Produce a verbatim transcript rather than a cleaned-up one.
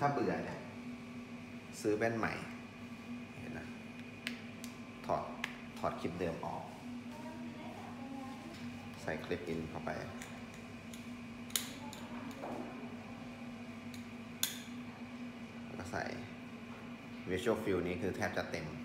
ถ้าเบื่อเนี่ยซื้อแว่นใหม่เห็นนะถอดถอดคลิปเดิมออกใส่คลิปอินเข้าไปแล้วก็ใส่ Visual Field นี้คือแทบจะเต็ม